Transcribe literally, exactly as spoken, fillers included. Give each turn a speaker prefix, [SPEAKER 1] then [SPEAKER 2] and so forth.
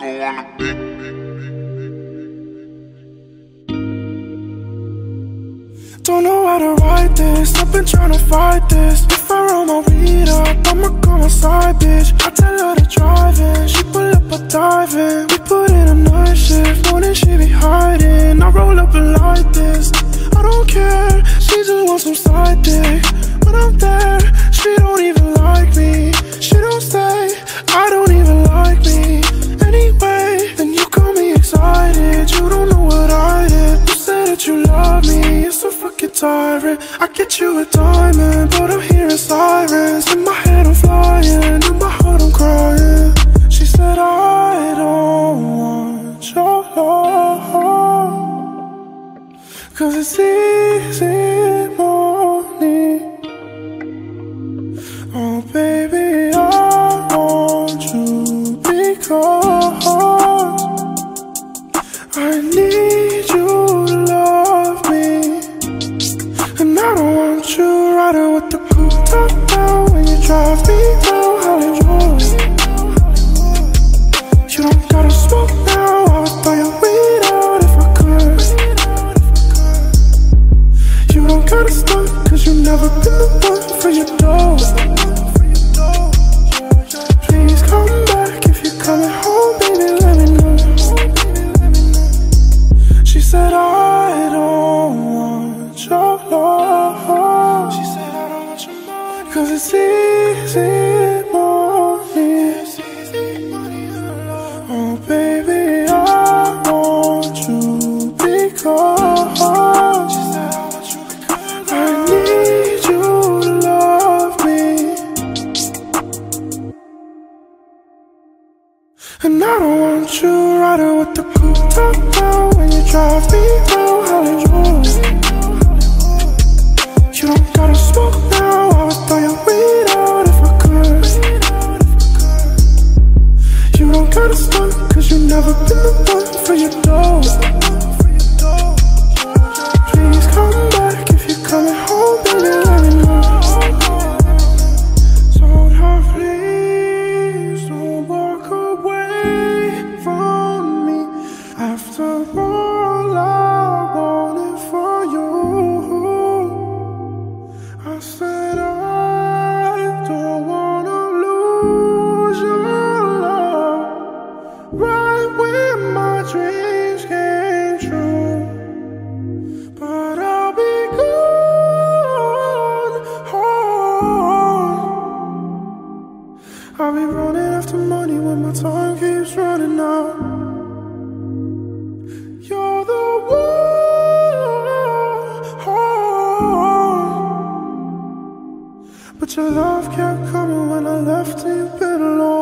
[SPEAKER 1] Don't know how to write this, I've been trying to fight this. If I roll my weed up, I'ma call my side bitch. I tell her to drive in, she pull up a dive in. We put in a night shift, morning she be hiding. I roll up and like this, I don't care, she just wants some side dick. When I'm there, she don't even like me. She don't stay, I don't even like me. Anyway, then you got me excited. You don't know what I did. You say that you love me, it's so fucking tiring. I get you a diamond, but I'm hearing sirens. In my head I'm flying, in my heart I'm crying. She said I don't want your love, cause it's easy money. Oh baby, I want you because I need you to love me. And I don't want you riding with the coupe top down when you drive me round Hollywood. You don't gotta smoke now, I would throw your weed out if I could. You don't gotta stunt, cause you never been the one for your dough. Please come back if you're coming home, baby, let me know. She said I don't want your love. She said I don't want your money, cause it's easy money. Oh baby, I want you because she said I want you because I need you to love me. And I don't want you riding with the coupe top down when you drive me round Hollywood. You don't gotta smoke now, I would throw your weed out if I could. You don't gotta stunt, cause you never been the one for your dough. Please come back if you're coming home, baby, let me know. So now please don't walk away from me. After all I wanted for you, I said I don't wanna lose your love. Right when my dreams came true, but I'll be gone home. I'll be running after money when my time keeps running out. You're the one, but your love kept coming when I left and you've been alone.